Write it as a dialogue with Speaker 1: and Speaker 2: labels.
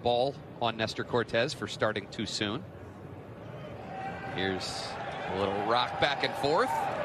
Speaker 1: Ball on Nestor Cortes for starting too soon. Here's a little rock back and forth.